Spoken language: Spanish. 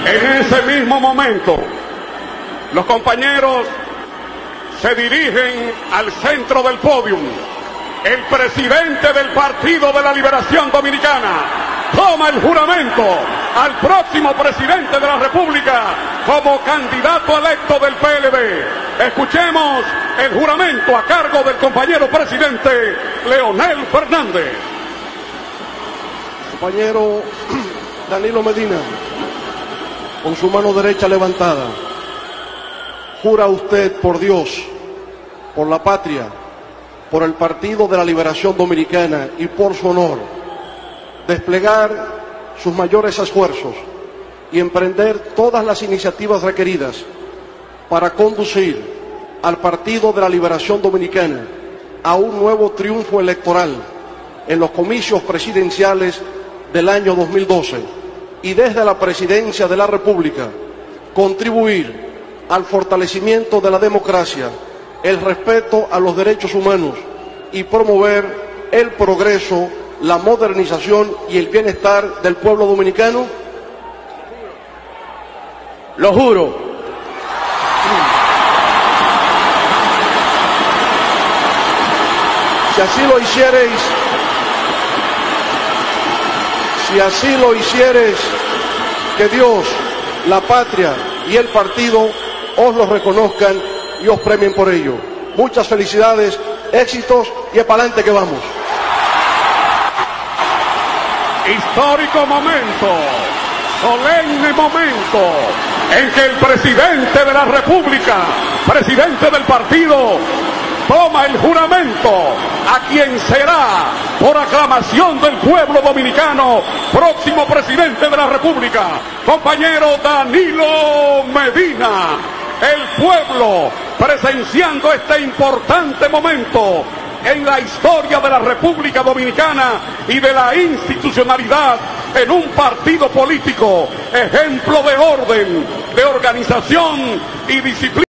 En ese mismo momento, los compañeros se dirigen al centro del podio. El presidente del Partido de la Liberación Dominicana toma el juramento al próximo presidente de la República como candidato electo del PLD. Escuchemos el juramento a cargo del compañero presidente Leonel Fernández. Compañero Danilo Medina, con su mano derecha levantada, jura usted por Dios, por la patria, por el Partido de la Liberación Dominicana y por su honor, desplegar sus mayores esfuerzos y emprender todas las iniciativas requeridas para conducir al Partido de la Liberación Dominicana a un nuevo triunfo electoral en los comicios presidenciales del año 2012 y desde la Presidencia de la República contribuir al fortalecimiento de la democracia, el respeto a los derechos humanos y promover el progreso, la modernización y el bienestar del pueblo dominicano? Lo juro. Si así lo hiciereis, que Dios, la patria y el partido os lo reconozcan y os premien por ello. Muchas felicidades, éxitos y ¡epalante que vamos! Histórico momento, solemne momento en que el presidente de la República, presidente del partido, toma el juramento a quien será, por aclamación del pueblo dominicano, próximo presidente de la República, compañero Danilo Medina. El pueblo presenciando este importante momento en la historia de la República Dominicana y de la institucionalidad en un partido político, ejemplo de orden, de organización y disciplina.